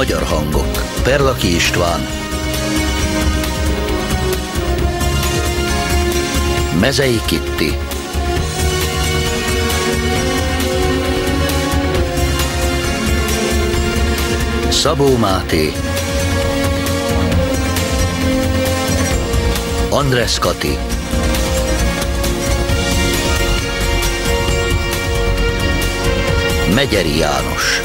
magyar hangok. Perlaki István, Mezei Kitti, Szabó Máté, András Kati, Megyeri János,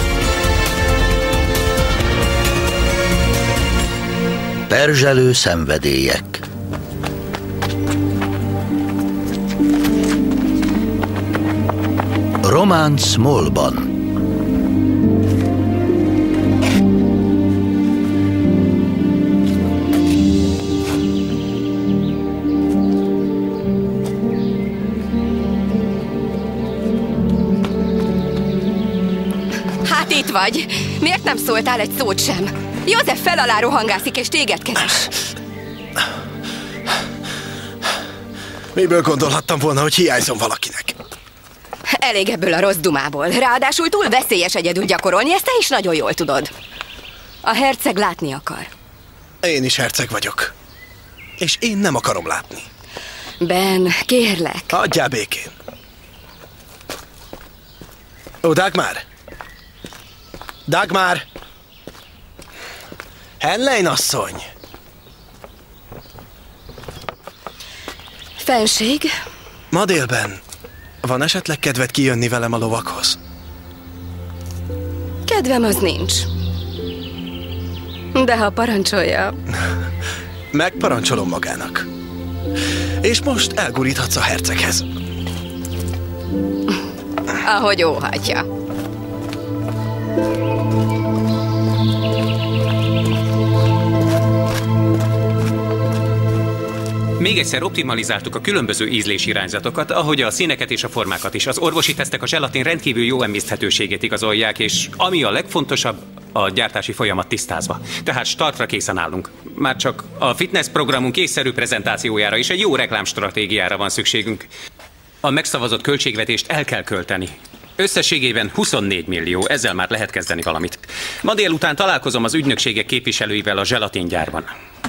Perzselő szenvedélyek. Románc Molban. Hát itt vagy. Miért nem szóltál egy szót sem? József fel alá rohangászik és téged keres. Miből gondolhattam volna, hogy hiányzom valakinek? Elég ebből a rossz dumából. Ráadásul túl veszélyes egyedül gyakorolni, ezt te is nagyon jól tudod. A herceg látni akar. Én is herceg vagyok. És én nem akarom látni. Ben, kérlek. Hagyjál békén. Ó, Dagmar! Dagmar! Henlein asszony! Fenség? Ma délben van esetleg kedved kijönni velem a lovakhoz? Kedvem az nincs. De ha parancsolja... Megparancsolom magának. És most elguríthatsz a herceghez. Ahogy óhatja. Még egyszer optimalizáltuk a különböző ízlésirányzatokat, ahogy a színeket és a formákat is. Az orvosi tesztek a zselatin rendkívül jó emészthetőségét igazolják, és ami a legfontosabb, a gyártási folyamat tisztázva. Tehát startra készen állunk. Már csak a fitness programunk észszerű prezentációjára és egy jó reklámstratégiára van szükségünk. A megszavazott költségvetést el kell költeni. Összességében 24 millió, ezzel már lehet kezdeni valamit. Ma délután találkozom az ügynökségek képviselőivel a zselatingyárban.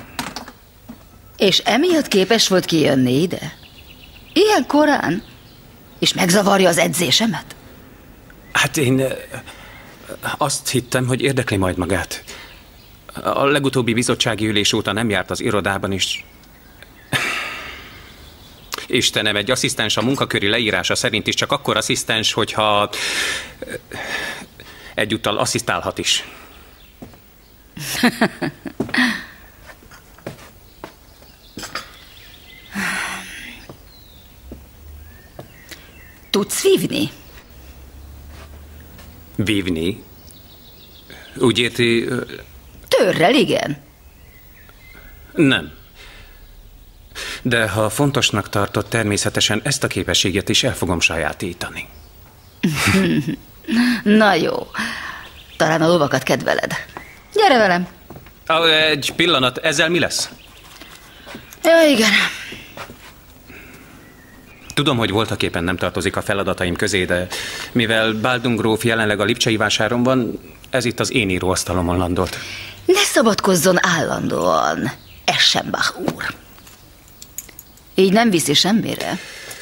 És emiatt képes volt kijönni ide? Ilyen korán? És megzavarja az edzésemet? Hát én azt hittem, hogy érdekli majd magát. A legutóbbi bizottsági ülés óta nem járt az irodában is. Istenem, egy asszisztens a munkaköri leírása szerint is csak akkor asszisztens, hogyha egyúttal asszisztálhat is. Tudsz vívni? Vívni? Úgy érti... Törrel, igen. Nem. De ha fontosnak tartott, természetesen ezt a képességet is el fogom sajátítani. Na jó. Talán a lovakat kedveled. Gyere velem. Egy pillanat, ezzel mi lesz? Ja, igen. Tudom, hogy voltaképpen nem tartozik a feladataim közé, de mivel Baldung gróf jelenleg a lipcsei vásáron van, ez itt az én íróasztalomon landolt. Ne szabadkozzon állandóan, Eschenbach úr. Így nem viszi semmire.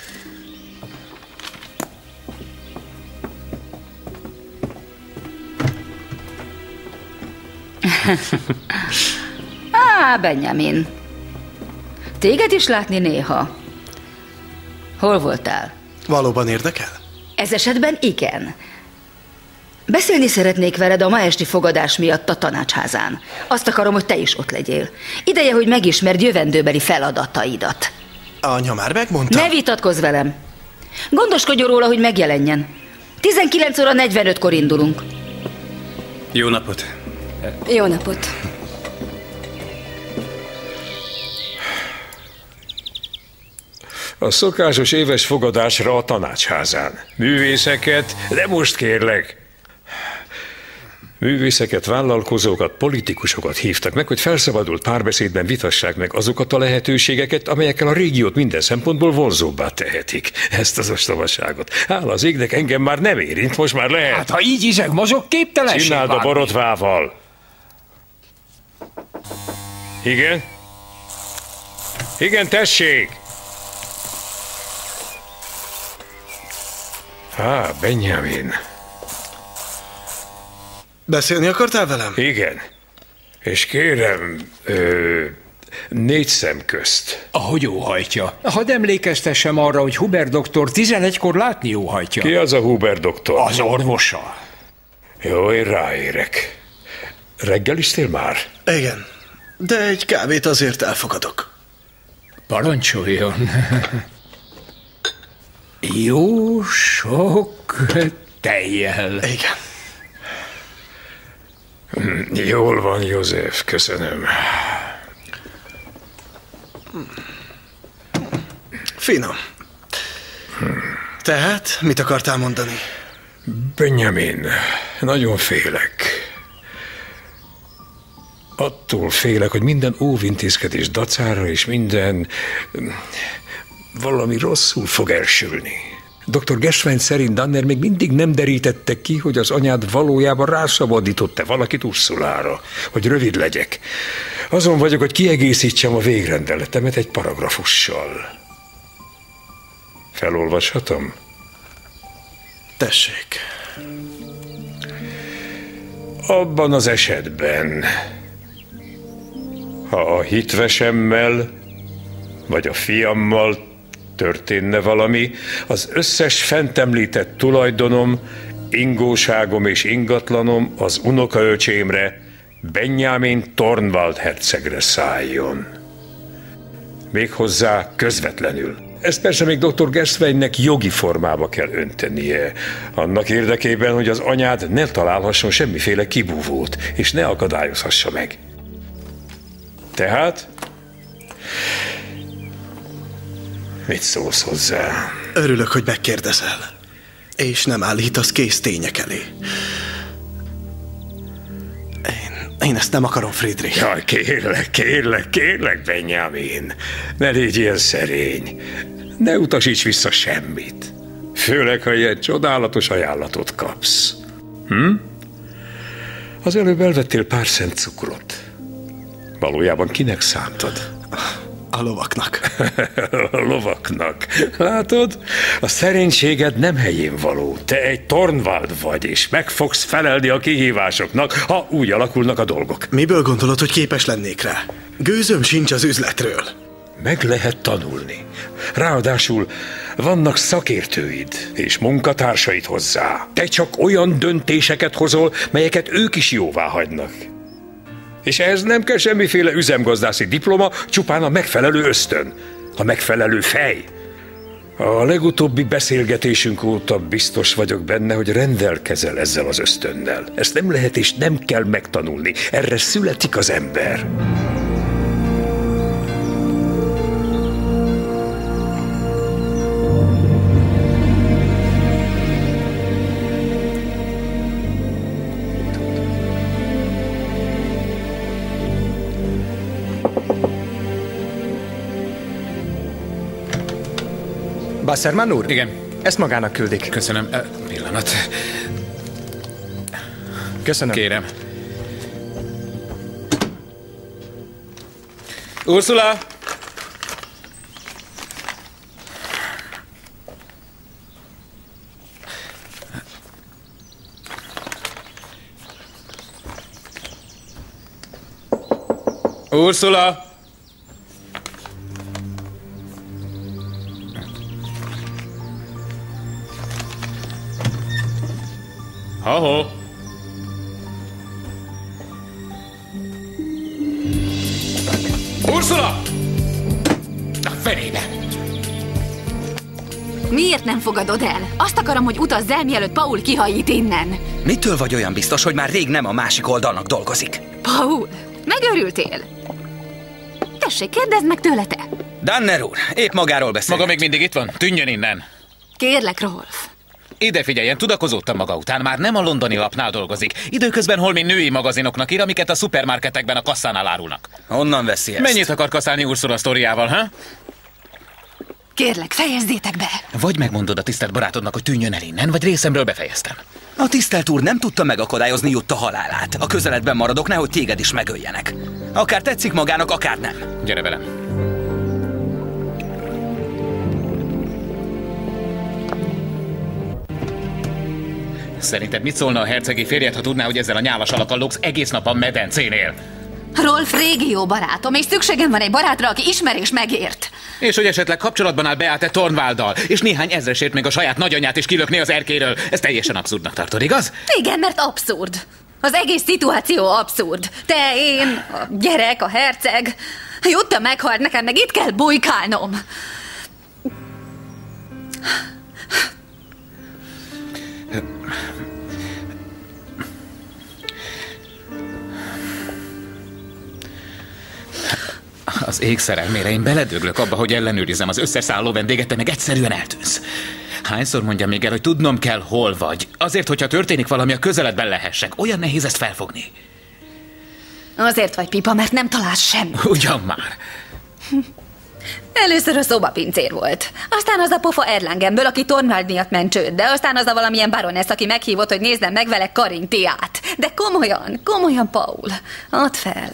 Benjamin. Téged is látni néha. Hol voltál? Valóban érdekel? Ez esetben igen. Beszélni szeretnék veled a ma esti fogadás miatt a tanácsházán. Azt akarom, hogy te is ott legyél. Ideje, hogy megismerd jövendőbeli feladataidat. Anya már megmondta? Ne vitatkozz velem. Gondoskodjon róla, hogy megjelenjen. 19 óra 45-kor indulunk. Jó napot. Jó napot. A szokásos éves fogadásra a tanácsházán. Művészeket, de most kérlek. Művészeket, vállalkozókat, politikusokat hívtak meg, hogy felszabadult párbeszédben vitassák meg azokat a lehetőségeket, amelyekkel a régiót minden szempontból vonzóbbá tehetik. Ezt az ostobaságot. Hála az égnek, engem már nem érint, most már lehet. Hát ha így izeg mozog, képtelenség. Csináld a borotvával. Igen? Igen, tessék! Benjamin. Beszélni akartál velem? Igen. És kérem, 4 szem közt. Ahogy óhajtja. Hadd emlékeztessem arra, hogy Huber doktor 11-kor látni óhajtja. Ki az a Huber doktor? Az orvosa. Jó, én ráérek. Reggeliztél már? Igen, de egy kávét azért elfogadok. Parancsoljon. Jó sok tejjel. Igen. Jól van, József, köszönöm. Finom. Tehát, mit akartál mondani? Benjamin, nagyon félek. Attól félek, hogy minden óvintézkedés dacára és minden valami rosszul fog elsülni. Dr. Gershwein szerint Danner még mindig nem derítette ki, hogy az anyád valójában rászabadított-e valakit Ursulára, hogy rövid legyek. Azon vagyok, hogy kiegészítsem a végrendeletemet egy paragrafussal. Felolvashatom? Tessék. Abban az esetben, ha a hitvesemmel vagy a fiammal történne valami, az összes fent említett tulajdonom, ingóságom és ingatlanom az unokaöcsémre, Benjamin Tornwald hercegre szálljon. Méghozzá közvetlenül. Ezt persze még dr. Gershweinnek jogi formába kell öntenie, annak érdekében, hogy az anyád ne találhasson semmiféle kibúvót, és ne akadályozhassa meg. Tehát... mit szólsz hozzá? Örülök, hogy megkérdezel. És nem állítasz kész tények elé. Én ezt nem akarom, Friedrich. Jaj, kérlek, Benjamin. Ne légy ilyen szerény. Ne utasíts vissza semmit. Főleg, ha ilyen csodálatos ajánlatot kapsz. Az előbb elvettél pár cent cukrot. Valójában kinek szántad? A lovaknak. A lovaknak. Látod? A szerénységed nem helyén való. Te egy Tornwald vagy, és meg fogsz felelni a kihívásoknak, ha úgy alakulnak a dolgok. Miből gondolod, hogy képes lennék rá? Gőzöm sincs az üzletről. Meg lehet tanulni. Ráadásul vannak szakértőid és munkatársaid hozzá. Te csak olyan döntéseket hozol, melyeket ők is jóvá hagynak. És ehhez nem kell semmiféle üzemgazdászi diploma, csupán a megfelelő ösztön, a megfelelő fej. A legutóbbi beszélgetésünk óta biztos vagyok benne, hogy rendelkezel ezzel az ösztönnel. Ezt nem lehet és nem kell megtanulni. Erre születik az ember. Wasserman úr? Igen. Ezt magának küldik. Köszönöm. Pillanat. Köszönöm. Kérem. Ursula! Ursula! Ha-ho! Ursula! A fenébe! Miért nem fogadod el? Azt akarom, hogy utazz el, mielőtt Paul kihajít innen. Mitől vagy olyan biztos, hogy már rég nem a másik oldalnak dolgozik? Paul, megörültél? Tessék, kérdezd meg tőle te. Danner úr, épp magáról beszél. Maga még mindig itt van? Tűnjön innen! Kérlek, Rolf. Ide figyeljen, tudakozottam maga után, már nem a londoni lapnál dolgozik. Időközben holmi női magazinoknak ír, amiket a szupermarketekben a kasszánál árulnak. Honnan veszi ezt? Mennyit akar kaszálni Ursula sztoriával, ha? Kérlek, fejezzétek be. Vagy megmondod a tisztelt barátodnak, hogy tűnjön el innen, vagy részemről befejeztem. A tisztelt úr nem tudta megakadályozni Jutta halálát. A közeledben maradok, nehogy téged is megöljenek. Akár tetszik magának, akár nem. Gyere velem. Szerinted mit szólna a hercegi férjed, ha tudná, hogy ezzel a nyálas alakkal lógsz egész nap a medencénél? Rolf régió barátom, és szükségem van egy barátra, aki ismer és megért. És hogy esetleg kapcsolatban áll Beate Tornvalddal, és néhány ezresért még a saját nagyanyját is kilökni az erkéről. Ez teljesen abszurdnak tartod, igaz? Igen, mert abszurd. Az egész szituáció abszurd. Te, én, a gyerek, a herceg. Jutta meghalt, nekem meg itt kell bujkálnom. Az ég szerelmére én beledöglök abba, hogy ellenőrizem az összes szálló vendéget, te meg egyszerűen eltűnsz. Hányszor mondjam még el, hogy tudnom kell, hol vagy? Azért, hogyha történik valami, a közeledben lehessek. Olyan nehéz ezt felfogni. Azért vagy pipa, mert nem találsz semmit. Ugyan már. Először a szobapincér volt. Aztán az a pofa Erlangemből, aki Tornvald miatt ment csődbe. Aztán az a valamilyen baronesz, aki meghívott, hogy nézzem meg vele Karintiát. De komolyan, Paul. Add fel.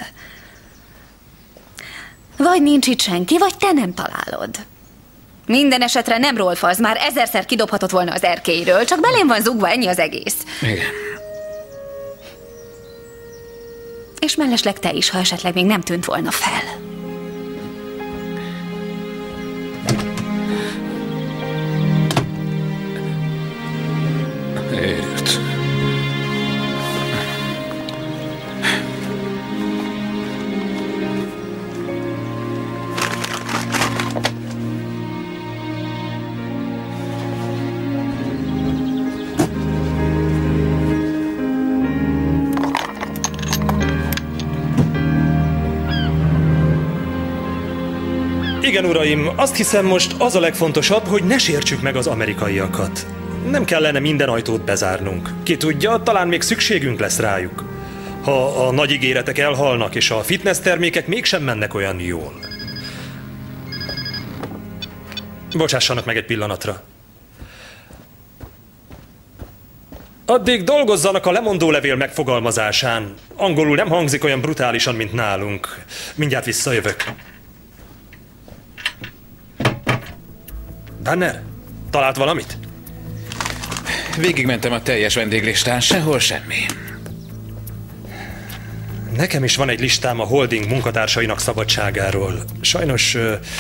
Vagy nincs itt senki, vagy te nem találod. Minden esetre nem Rolf az, már 1000-szer kidobhatott volna az erkélyről, csak belém van zugva, ennyi az egész. Igen. És mellesleg te is, ha esetleg még nem tűnt volna fel. Őrült. Igen, uraim, azt hiszem most az a legfontosabb, hogy ne sértsük meg az amerikaiakat. Nem kellene minden ajtót bezárnunk. Ki tudja, talán még szükségünk lesz rájuk. Ha a nagy ígéretek elhalnak, és a fitness termékek mégsem mennek olyan jól. Bocsássanak meg egy pillanatra. Addig dolgozzanak a lemondólevél megfogalmazásán. Angolul nem hangzik olyan brutálisan, mint nálunk. Mindjárt visszajövök. Danner, talált valamit? Végigmentem a teljes vendéglistán, sehol semmi. Nekem is van egy listám a holding munkatársainak szabadságáról. Sajnos...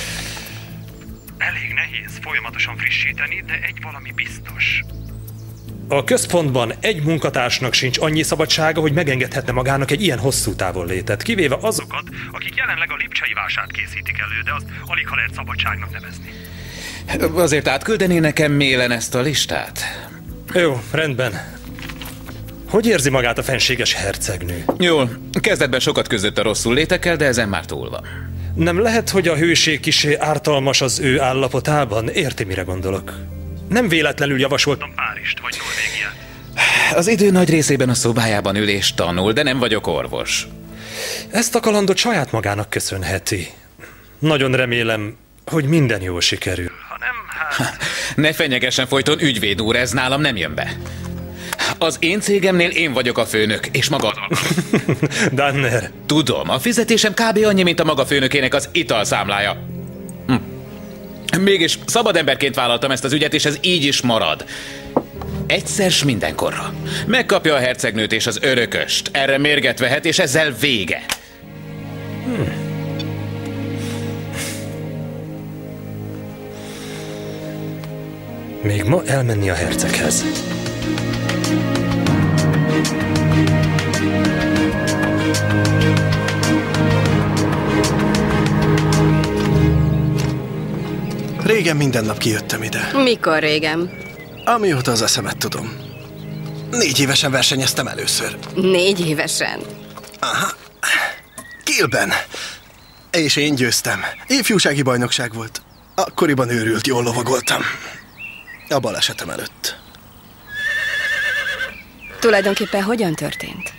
elég nehéz folyamatosan frissíteni, de egy valami biztos. A központban egy munkatársnak sincs annyi szabadsága, hogy megengedhetne magának egy ilyen hosszú távollétet, kivéve azokat, akik jelenleg a lipcsei vásárt készítik elő, de azt alig ha lehet szabadságnak nevezni. Azért átküldené nekem mélen ezt a listát? Jó, rendben. Hogy érzi magát a fenséges hercegnő? Jól, kezdetben sokat között a rosszul létekkel, de ezen már túl van. Nem lehet, hogy a hőség kisé ártalmas az ő állapotában? Érti, mire gondolok? Nem véletlenül javasoltam Párizst vagy Norvégiát. Az idő nagy részében a szobájában ül és tanul, de nem vagyok orvos. Ezt a kalandot saját magának köszönheti. Nagyon remélem, hogy minden jól sikerül. Ha nem, hát... Ne fenyegessen folyton, ügyvéd úr, ez nálam nem jön be. Az én cégemnél én vagyok a főnök, és maga az alkalom. Danner. Tudom, a fizetésem kb. Annyi, mint a maga főnökének az italszámlája. Mégis szabad emberként vállaltam ezt az ügyet, és ez így is marad. Egyszer s mindenkorra. Megkapja a hercegnőt és az örököst. Erre mérget vehet, és ezzel vége. Még ma elmenni a herceghez. Régen minden nap kijöttem ide. Mikor régen? Amióta az eszemet tudom. 4 évesen versenyeztem először. 4 évesen? Aha. Kielben. És én győztem. Ifjúsági bajnokság volt. Akkoriban őrült, jól lovagoltam. A balesetem előtt. Tulajdonképpen hogyan történt?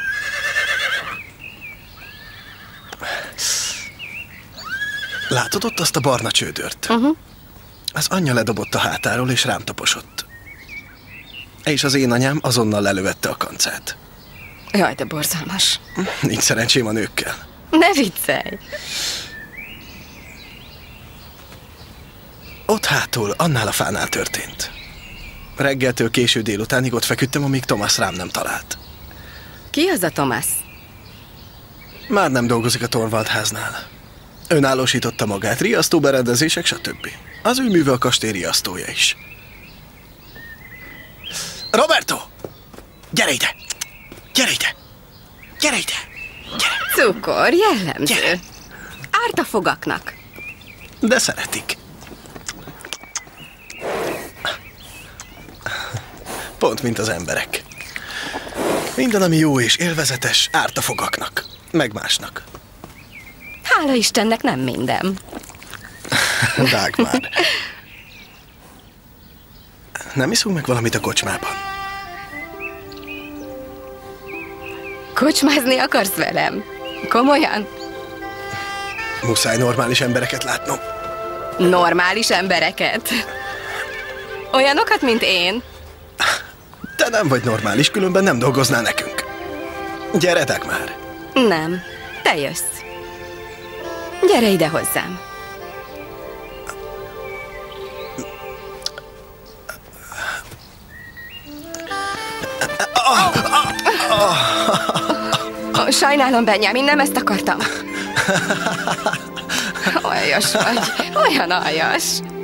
Látod ott azt a barna csődört? Az anyja ledobott a hátáról, és rám taposott. és az én anyám azonnal lelövette a kancát. Jaj, de borzalmas. Nincs szerencsém a nőkkel. Ne viccelj! Ott hátul, annál a fánál történt. Reggeltől késő délutánig ott feküdtem, amíg Thomas rám nem talált. Ki az a Thomas? Már nem dolgozik a Torvald háznál. Önállósította magát, riasztóberendezések, stb. Az ő műve a kastély riasztója is. Roberto! Gyere ide! Gyere ide! Gyere ide! Gyere! Cukor, jellemző. Gyere. Árt a fogaknak. De szeretik. Pont, mint az emberek. Minden, ami jó és élvezetes, árt a fogaknak. Meg másnak. Hála Istennek nem minden. Dagmar. Nem iszunk meg valamit a kocsmában? Kocsmázni akarsz velem? Komolyan? Muszáj normális embereket látnom. Normális embereket? Olyanokat, mint én? Te nem vagy normális, különben nem dolgoznál nekünk. Gyere, Dagmar. Nem, te jössz. Gyere ide hozzám. Sajnálom, Benjamin, nem ezt akartam. Aljas vagy, olyan aljas.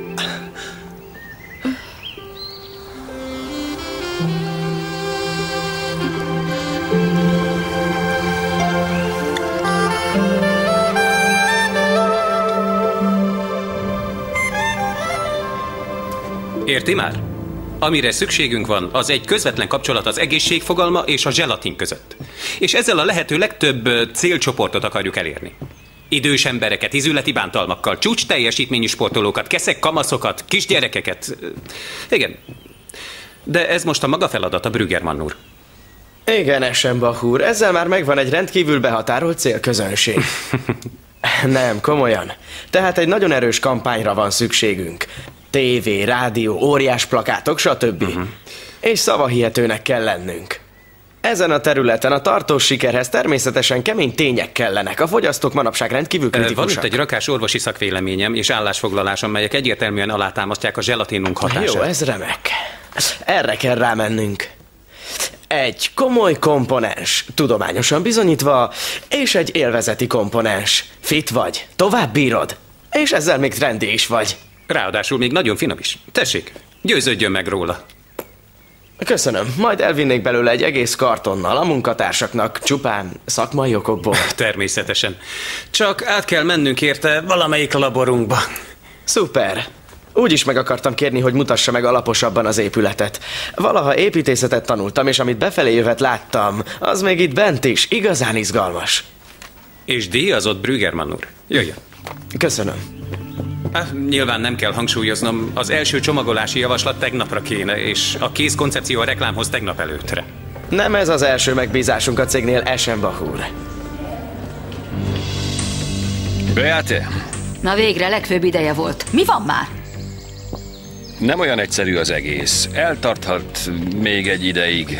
Érti már? Amire szükségünk van, az egy közvetlen kapcsolat az egészség fogalma és a zselatin között. És ezzel a lehető legtöbb célcsoportot akarjuk elérni. Idős embereket, izületi bántalmakkal, csúcs teljesítményű sportolókat, keszek, kamaszokat, kisgyerekeket. Igen. De ez most a maga feladata, Brüggermann úr. Igen, Eschenbach úr, ezzel már megvan egy rendkívül behatárolt célközönség. Nem, komolyan. Tehát egy nagyon erős kampányra van szükségünk. Tévé, rádió, óriás plakátok, stb. És szavahihetőnek kell lennünk. Ezen a területen a tartós sikerhez természetesen kemény tények kellenek. A fogyasztók manapság rendkívül kritikusak. Van itt egy rakás orvosi szakvéleményem és állásfoglalásom, melyek egyértelműen alátámasztják a zselatinunk hatását. Jó, ez remek. Erre kell rámennünk. Egy komoly komponens, tudományosan bizonyítva, és egy élvezeti komponens. Fit vagy, tovább bírod, és ezzel még trendi is vagy. Ráadásul még nagyon finom is. Tessék, győződjön meg róla. Köszönöm, majd elvinnék belőle egy egész kartonnal a munkatársaknak, csupán szakmai okokból. Természetesen. Csak át kell mennünk érte valamelyik laborunkba. Szuper. Úgy is meg akartam kérni, hogy mutassa meg alaposabban az épületet. Valaha építészetet tanultam, és amit befelé jövet láttam, az még itt bent is igazán izgalmas. És díjazott Brüggermann úr. Jöjjön. Köszönöm. Nyilván nem kell hangsúlyoznom, az első csomagolási javaslat tegnapra kéne, és a kész koncepció a reklámhoz tegnap előttre. Nem ez az első megbízásunk a cégnél, Eschenbach úr. Beate! Na végre, legfőbb ideje volt. Mi van már? Nem olyan egyszerű az egész. Eltarthat még egy ideig.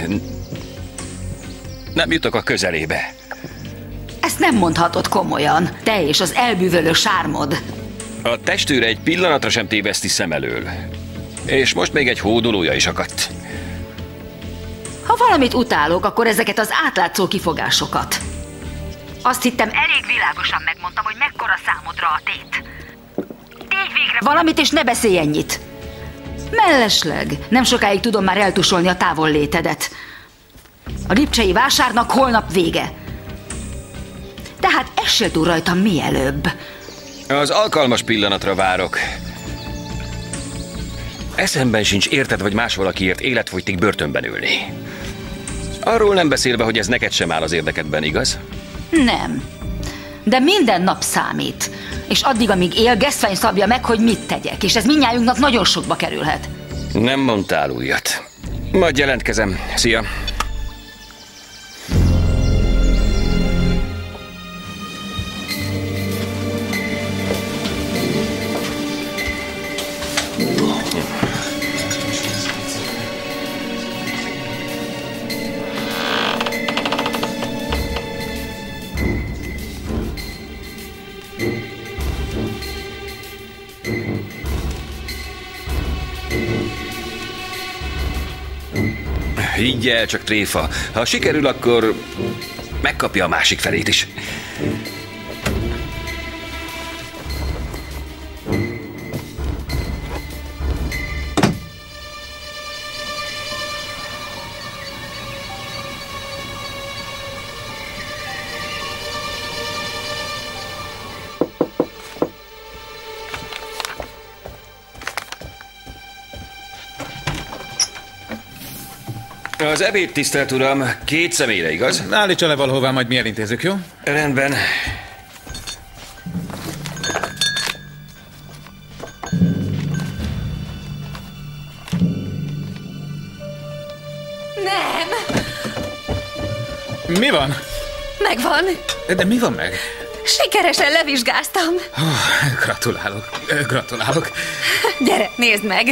Nem jutok a közelébe. Ezt nem mondhatod komolyan. Te és az elbűvölő sármod. A testőre egy pillanatra sem téveszti szem elől. És most még egy hódolója is akadt. Ha valamit utálok, akkor ezeket az átlátszó kifogásokat. Azt hittem, elég világosan megmondtam, hogy mekkora számodra a tét. Tégy végre valamit, és ne beszélj ennyit. Mellesleg, nem sokáig tudom már eltusolni a távollétedet. A lipcsei vásárnak holnap vége. Tehát essél túl rajtam mielőbb. Az alkalmas pillanatra várok. Eszemben sincs érted vagy más valakiért életfogytig börtönben ülni. Arról nem beszélve, hogy ez neked sem áll az érdekedben, igaz? Nem. De minden nap számít. És addig, amíg él, Geszfeny szabja meg, hogy mit tegyek. És ez mindnyájunknak nagyon sokba kerülhet. Nem mondtál újat. Majd jelentkezem. Szia! Higgyel, csak tréfa. Ha sikerül, akkor megkapja a másik felét is. Az ebéd, tisztelt uram, 2 személyre, igaz? Állítsa le valahova, majd mi elintézzük, jó? Rendben. Nem! Mi van? Megvan! De mi van meg? Sikeresen levizsgáztam. Gratulálok, gratulálok. Gyere, nézd meg!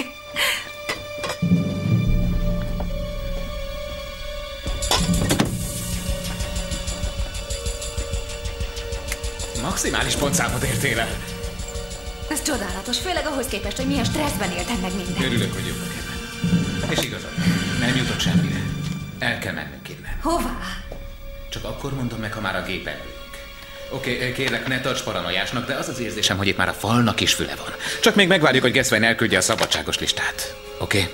Maximális pontszámot értél el. Ez csodálatos, főleg ahhoz képest, hogy milyen stresszben éltem meg minden. Örülök, hogy jók ebben. És igazad, nem jutok semmire. El kell mennünk innen. Hová? Csak akkor mondom meg, ha már a gép elülünk. Oké, kérlek, ne tarts paranoiásnak, de az az érzésem, hogy itt már a falnak is füle van. Csak még megvárjuk, hogy Gaswain elküldje a szabadságos listát. Oké?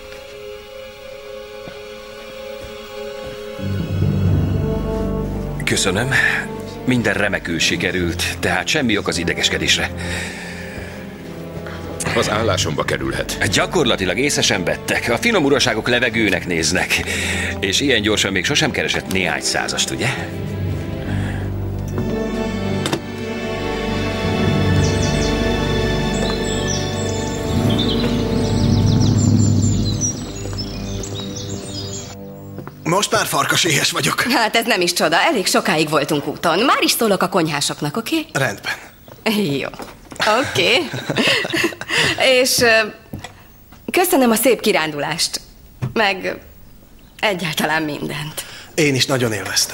Köszönöm. Minden remekül sikerült, tehát semmi ok az idegeskedésre. Az állásomba kerülhet. Gyakorlatilag észesen vettek. A finom uraságok levegőnek néznek. És ilyen gyorsan még sosem keresett néhány százast, ugye? Most már farkaséhes vagyok. Hát ez nem is csoda, elég sokáig voltunk úton. Már is szólok a konyhásoknak, oké? Rendben. Jó. Oké. És köszönöm a szép kirándulást. Meg egyáltalán mindent. Én is nagyon élveztem.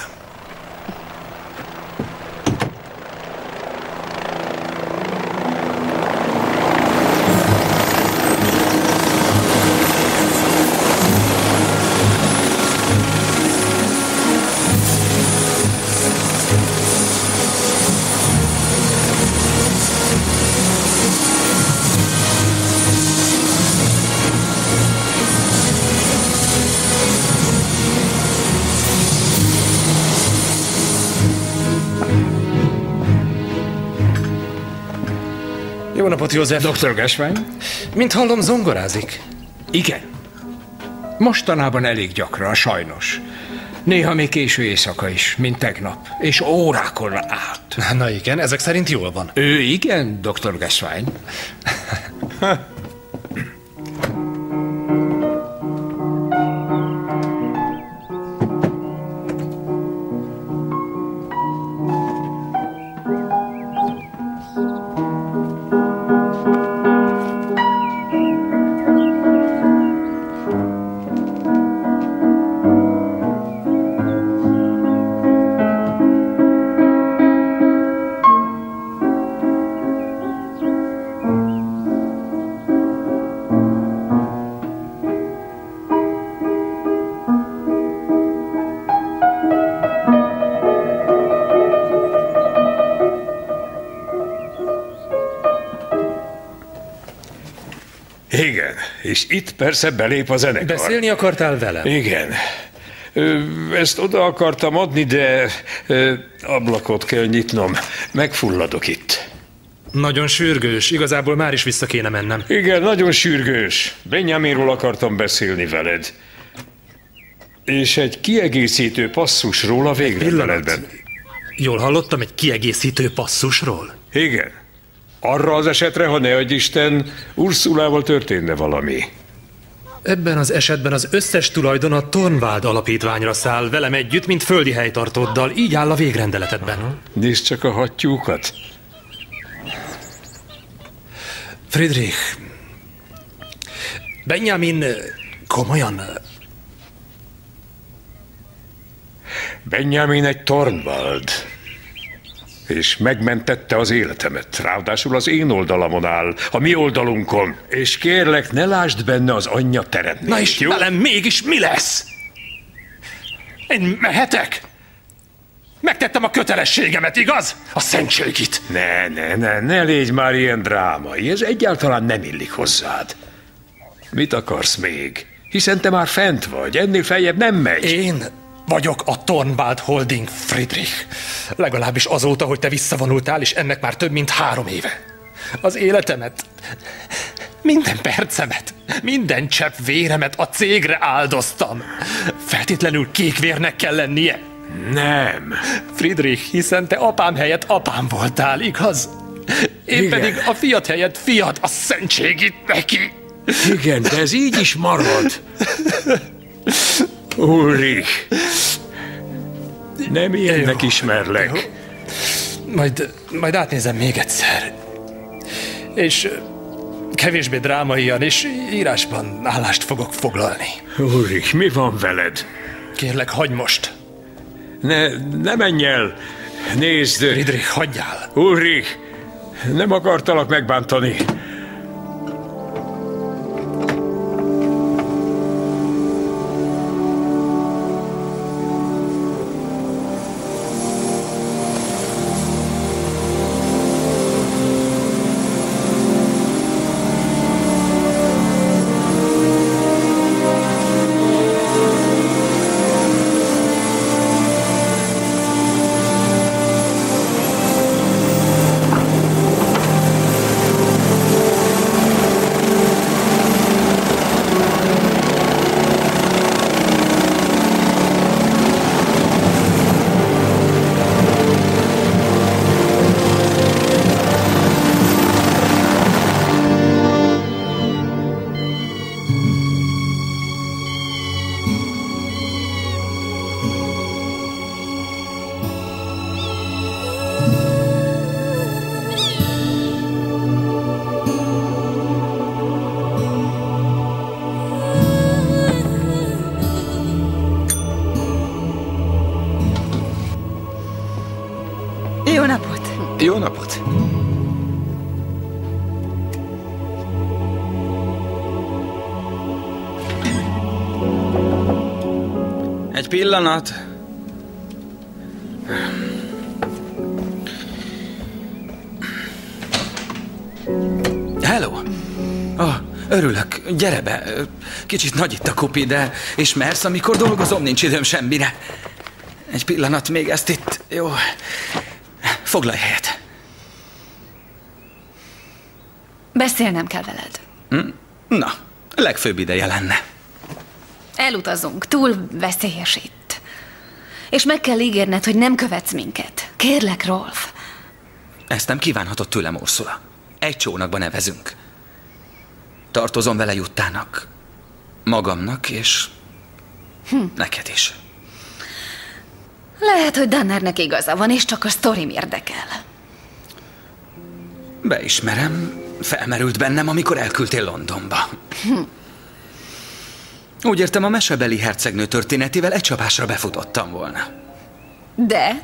Jó napot, József! Dr. Gaswain? Mint hallom, zongorázik. Igen. Mostanában elég gyakran, sajnos. Néha még késő éjszaka is, mint tegnap. És órákon át. Na igen, ezek szerint jól van. Ő igen, Dr. Gaswain. Igen, és itt persze belép a zenekar. Beszélni akartál velem? Igen. Ezt oda akartam adni, de ablakot kell nyitnom. Megfulladok itt. Nagyon sürgős, igazából már is vissza kéne mennem. Igen, nagyon sürgős. Benjaminról akartam beszélni veled. És egy kiegészítő passzusról a végrendeletben. Jól hallottam, egy kiegészítő passzusról? Igen. Arra az esetre, ha ne adj Isten, Ursulával történne valami. Ebben az esetben az összes tulajdon a Tornvald alapítványra száll, velem együtt, mint földi helytartóddal. Így áll a végrendeletedben. Nézd csak a hattyúkat. Friedrich, Benjamin, komolyan? Benjamin egy Tornvald. És megmentette az életemet. Ráadásul az én oldalamon áll, a mi oldalunkon. És kérlek, ne lásd benne az anyja teremtményét. Na és velem mégis mi lesz? Én mehetek? Megtettem a kötelességemet, igaz? A szentségit. Ne légy már ilyen drámai, ez egyáltalán nem illik hozzád. Mit akarsz még? Hiszen te már fent vagy, ennél feljebb nem megy. Én vagyok a Tornwald Holding, Friedrich. Legalábbis azóta, hogy te visszavonultál, és ennek már több mint 3 éve. Az életemet, minden percemet, minden csepp véremet a cégre áldoztam. Feltétlenül kékvérnek kell lennie? Nem. Friedrich, hiszen te apám helyett apám voltál, igaz? Én Igen. pedig a fiat helyett fiad, a szentségit neki. Igen, de ez így is marad. Ulrich, nem ilyennek ismerlek. Majd átnézem még egyszer. És kevésbé drámaian és írásban állást fogok foglalni. Ulrich, mi van veled? Kérlek, hagyj most. Ne menj el! Nézd! Friedrich, hagyjál! Ulrich, nem akartalak megbántani. Jó napot! Jó napot! Egy pillanat. Hello! Örülök, gyere be. Kicsit nagy itt a kupi, de ismersz, amikor dolgozom, nincs időm semmire. Egy pillanat, még ezt itt, jó. Foglalj helyet. Beszélnem kell veled. Na, legfőbb ideje lenne. Elutazunk, túl veszélyes itt. És meg kell ígérned, hogy nem követsz minket. Kérlek, Rolf. Ezt nem kívánhatod tőlem, Ursula. Egy csónakba nevezünk. Tartozom vele Juttának, magamnak és neked is. Lehet, hogy Dannernek igaza van, és csak a sztorim érdekel. Beismerem, felmerült bennem, amikor elküldtél Londonba. Úgy értem, a mesebeli hercegnő történetével egy csapásra befutottam volna. De?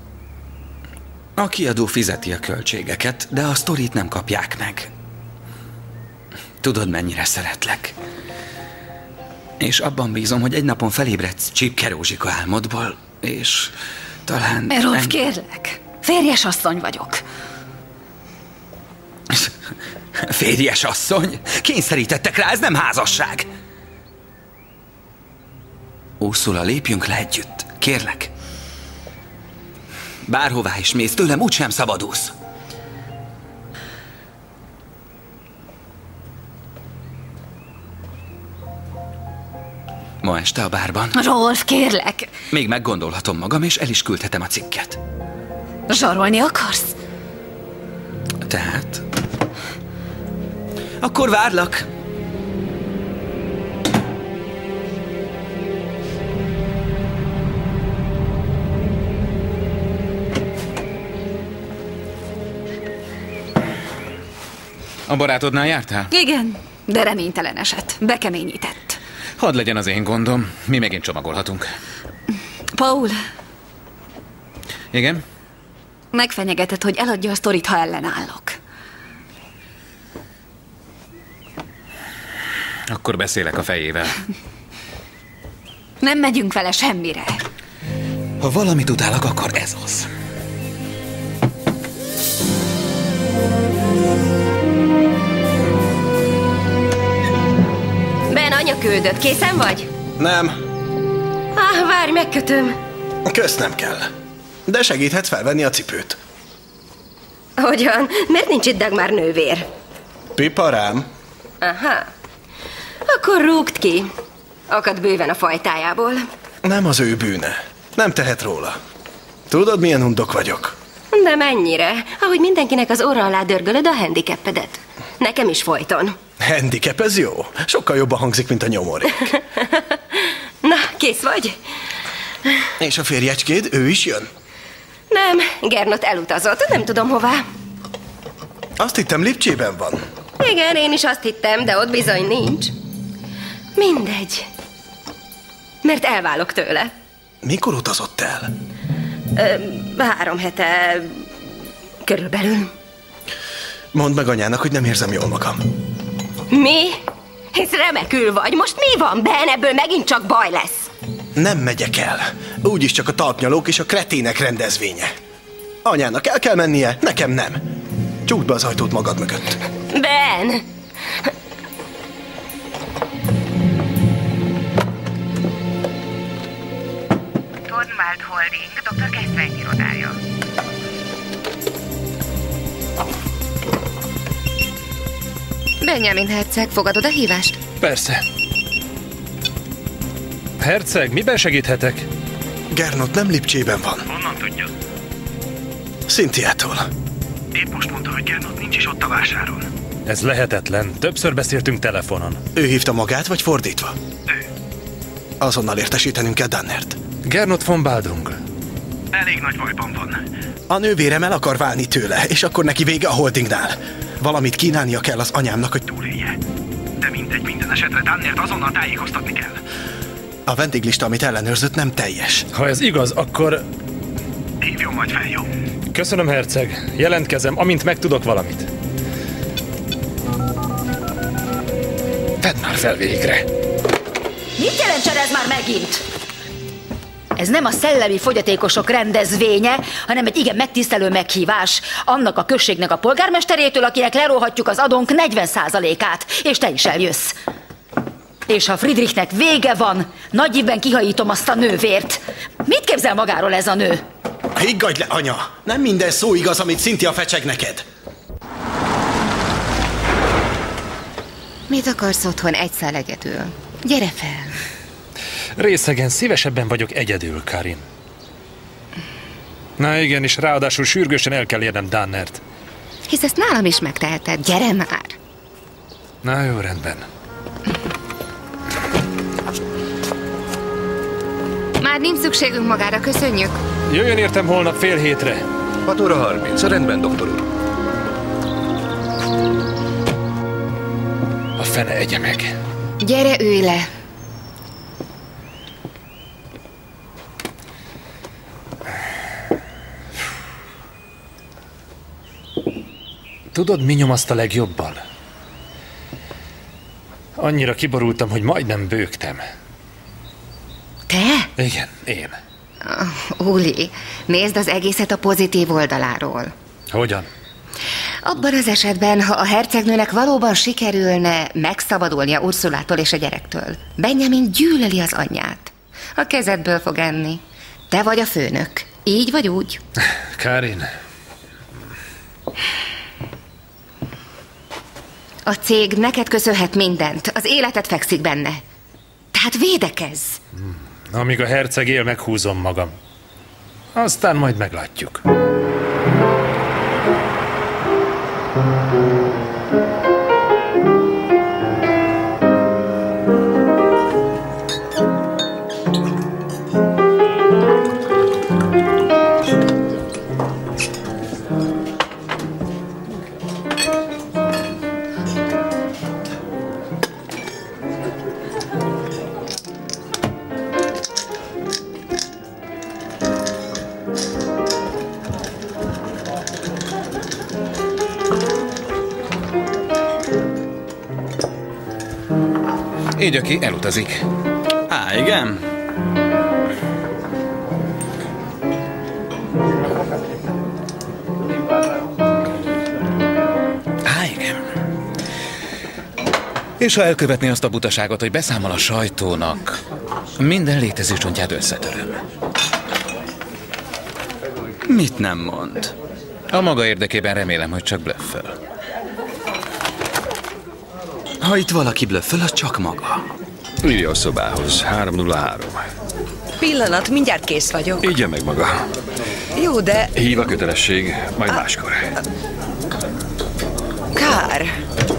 A kiadó fizeti a költségeket, de a sztorit nem kapják meg. Tudod, mennyire szeretlek. És abban bízom, hogy egy napon felébredsz Csipke Rózsika álmodból, és talán... Rolf, kérlek, férjes asszony vagyok. Férjes asszony? Kényszerítettek rá, ez nem házasság. Ursula, lépjünk le együtt, kérlek. Bárhová is mész, tőlem úgysem szabadulsz. Ma este a bárban. Rolf, kérlek. Még meggondolhatom magam, és el is küldhetem a cikket. Zsarolni akarsz? Tehát? Akkor várlak. A barátodnál jártál? Igen, de reménytelen eset. Bekeményített. Hadd legyen az én gondom. Mi megint csomagolhatunk. Paul. Igen? Megfenyegetett, hogy eladja a sztorit, ha ellenállok. Akkor beszélek a fejével. Nem megyünk vele semmire. Ha valamit utálok, akkor ez az. Ben, anya küldött. Készen vagy? Nem. Várj, megkötöm. Kösz nem kell. De segíthetsz felvenni a cipőt. Hogyan? Miért nincs itt Dagmar nővér? Piparám. Aha. Akkor rúgd ki. Akad bőven a fajtájából. Nem az ő bűne. Nem tehet róla. Tudod, milyen undok vagyok? De mennyire? Ahogy mindenkinek az orra alá dörgölöd a handicappedet. Nekem is folyton. Handicap, ez jó. Sokkal jobban hangzik, mint a nyomorék. Na, kész vagy? És a férjecskéd, ő is jön? Nem, Gernot elutazott, nem tudom hová. Azt hittem, Lipcsében van. Igen, én is azt hittem, de ott bizony nincs. Mindegy. Mert elválok tőle. Mikor utazott el? 3 hete körülbelül. Mondd meg anyának, hogy nem érzem jól magam. Mi? Hisz remekül vagy. Most mi van, Ben? Ebből megint csak baj lesz. Nem megyek el. Úgyis csak a talpnyalók és a kretének rendezvénye. Anyának el kell mennie, nekem nem. Csukd be az ajtót magad mögött. Ben! Tornwald Holding, Dr. Kesztvány irodája. Benjamin herceg, fogadod a hívást? Persze. Herceg, miben segíthetek? Gernot nem Lipcsében van. Honnan tudja? Cynthiától. Épp most mondta, hogy Gernot nincs is ott a vásáron. Ez lehetetlen. Többször beszéltünk telefonon. Ő hívta magát, vagy fordítva? Ő. Azonnal értesítenünk kell Dannert. Gernot von Baldung. Elég nagy bajban van. A nővérem el akar válni tőle, és akkor neki vége a holdingnál. Valamit kínálnia kell az anyámnak, hogy túlélje. De mindegy, minden esetre Dannert azonnal tájékoztatni kell. A vendéglista, amit ellenőrzött, nem teljes. Ha ez igaz, akkor... Hívjon majd fel, jó? Köszönöm, herceg. Jelentkezem, amint megtudok valamit. Vedd már fel végre. Mit jelentsen ez már megint? Ez nem a szellemi fogyatékosok rendezvénye, hanem egy igen megtisztelő meghívás annak a községnek a polgármesterétől, akinek lerólhatjuk az adónk 40%-át, és te is eljössz. És ha Friedrichnek vége van, nagy évben kihajítom azt a nővért. Mit képzel magáról ez a nő? Higgadj le, anya! Nem minden szó igaz, amit Cynthia fecseg neked. Mit akarsz otthon egyszer egyedül? Gyere fel! Részegen szívesebben vagyok egyedül, Karin. Na igen, és ráadásul sürgősen el kell érnem Dannert. Hisz ezt nálam is megteheted. Gyere már! Na jó, rendben. Már nincs szükségünk magára, köszönjük. Jöjjön értem holnap 6:30. 6:30. Rendben, doktor úr. A fene egye meg. Gyere, ülj le! Tudod, mi nyomaszt a legjobban? Annyira kiborultam, hogy majdnem bőgtem. Te? Igen, én. Uli, nézd az egészet a pozitív oldaláról. Hogyan? Abban az esetben, ha a hercegnőnek valóban sikerülne megszabadulnia Ursulától és a gyerektől, Benjamin gyűlöli az anyját. A kezedből fog enni. Te vagy a főnök. Így vagy úgy. Karin. A cég neked köszönhet mindent. Az életed fekszik benne. Tehát védekezz. Amíg a herceg él, meghúzom magam. Aztán majd meglátjuk. Így, aki elutazik. Igen? És ha elkövetné azt a butaságot, hogy beszámol a sajtónak, minden létező csontját összetöröm. Mit nem mond? A maga érdekében remélem, hogy csak blöfföl. Ha itt valaki blöfföl, az csak maga. Ülj a szobához, 303. Pillanat, mindjárt kész vagyok. Igye meg maga. Jó, de... Hív a kötelesség, majd máskor. Kár.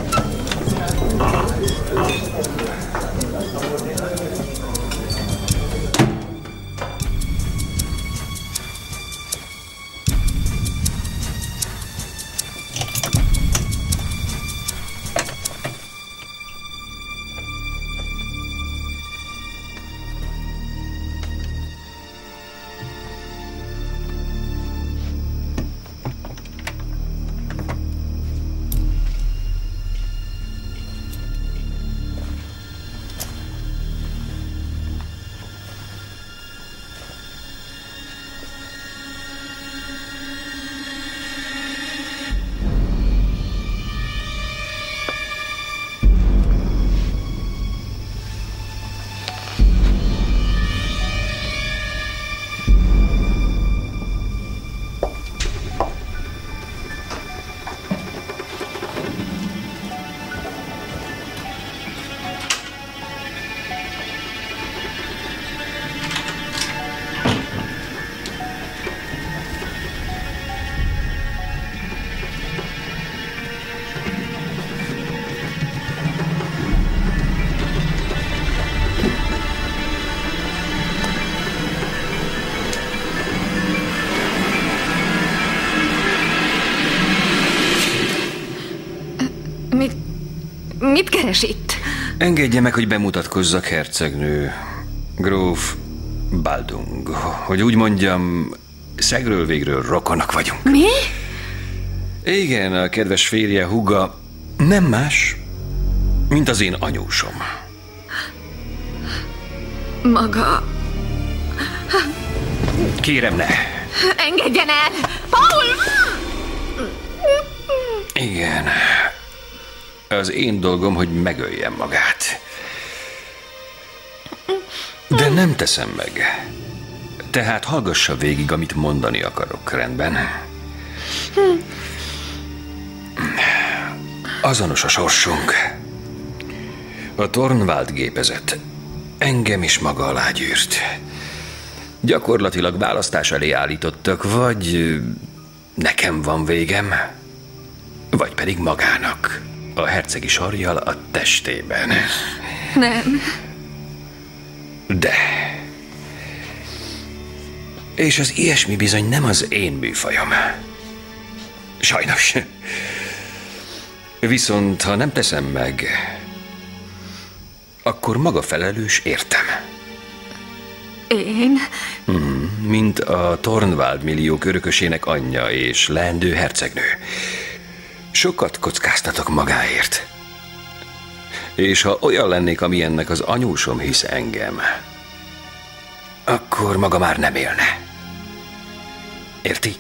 Mit keres itt? Engedje meg, hogy bemutatkozzak, hercegnő. Gróf Baldung. Hogy úgy mondjam, szegről végről rokonok vagyunk. Mi? Igen, a kedves férje, húga nem más, mint az én anyósom. Maga... Kérem, ne. Engedjen el! Paul! Igen. Az én dolgom, hogy megöljem magát. De nem teszem meg. Tehát hallgassa végig, amit mondani akarok, rendben? Azonos a sorsunk. A Tornwald gépezet engem is maga alá gyűrt. Gyakorlatilag választás elé állítottak, vagy nekem van végem, vagy pedig magának, a hercegi sarjjal a testében. Nem. De. És az ilyesmi bizony nem az én műfajom. Sajnos. Viszont, ha nem teszem meg, akkor maga felelős, értem. Én? Mint a Tornwald milliók örökösének anyja és leendő hercegnő. Sokat kockáztatok magáért. És ha olyan lennék, amilyennek az anyósom hisz engem, akkor maga már nem élne. Érti?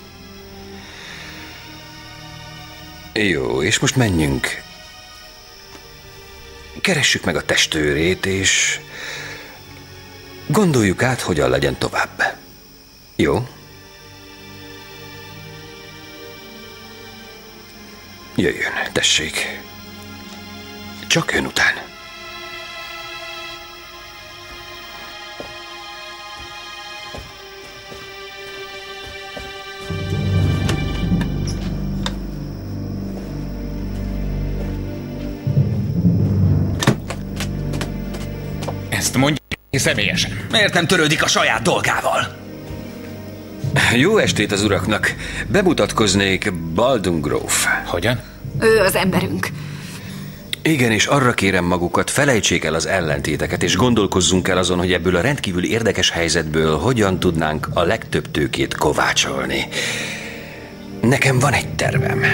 Jó, és most menjünk. Keressük meg a testőrét, és gondoljuk át, hogyan legyen tovább. Jó? Jöjjön, tessék. Csak ön után. Ezt mondja személyesen. Miért nem törődik a saját dolgával? Jó estét az uraknak. Bemutatkoznék, Baldung gróf. Hogyan? Ő az emberünk. Igen, és arra kérem magukat, felejtsék el az ellentéteket, és gondolkozzunk el azon, hogy ebből a rendkívül érdekes helyzetből hogyan tudnánk a legtöbb tőkét kovácsolni. Nekem van egy tervem.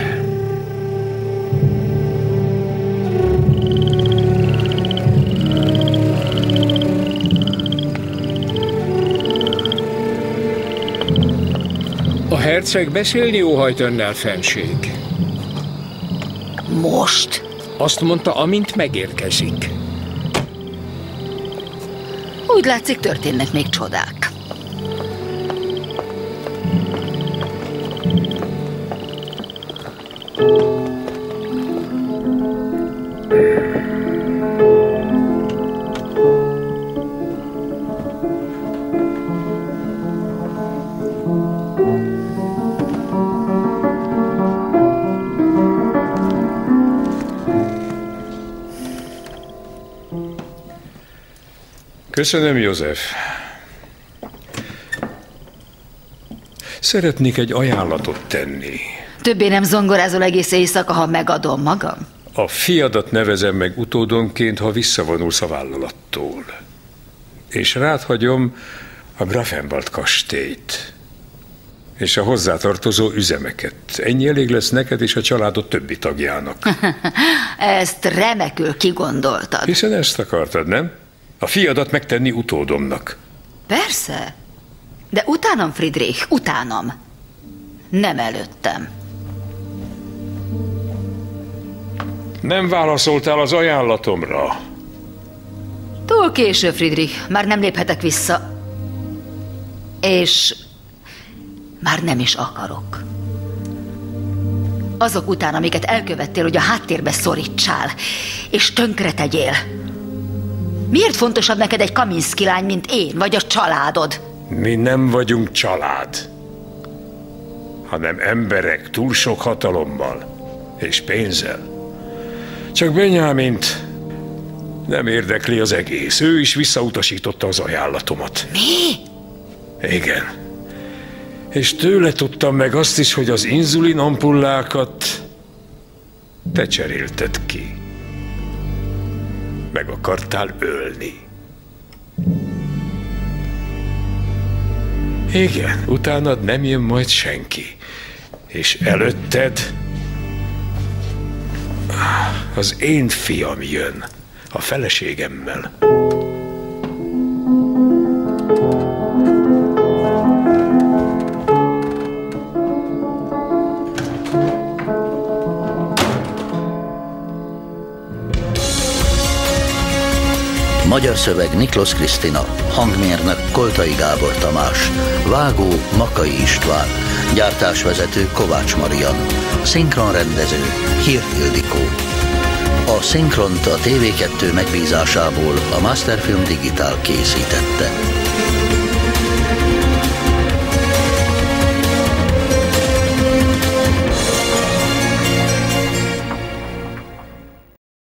A herceg beszélni óhajt önnel, fenség. Most? Azt mondta, amint megérkezik. Úgy látszik, történnek még csodák. Köszönöm, József. Szeretnék egy ajánlatot tenni. Többé nem zongorázol egész éjszaka, ha megadom magam? A fiadat nevezem meg utódonként, ha visszavonulsz a vállalattól. És rád hagyom a Grafenwald kastélyt. És a hozzátartozó üzemeket. Ennyi elég lesz neked és a családod többi tagjának. Ezt remekül kigondoltad. Hiszen ezt akartad, nem? A fiadat megtenni utódomnak. Persze. De utánam, Friedrich, utánam. Nem előttem. Nem válaszoltál az ajánlatomra. Túl késő, Friedrich. Már nem léphetek vissza. És már nem is akarok. Azok után, amiket elkövettél, hogy a háttérbe szorítsál, és tönkre tegyél. Miért fontosabb neked egy Kaminski lány, mint én, vagy a családod? Mi nem vagyunk család, hanem emberek túl sok hatalommal és pénzzel. Csak Benyámint nem érdekli az egész. Ő is visszautasította az ajánlatomat. Mi? Igen. És tőle tudtam meg azt is, hogy az inzulin ampullákat te cserélted ki. Meg akartál ölni. Igen, utánad nem jön majd senki. És előtted az én fiam jön, a feleségemmel. Magyar szöveg Miklós Krisztina, hangmérnök Koltai Gábor Tamás, vágó Makai István, gyártásvezető Kovács Marian, szinkronrendező Hirt Ildikó. A szinkront a TV2 megbízásából a Masterfilm Digital készítette.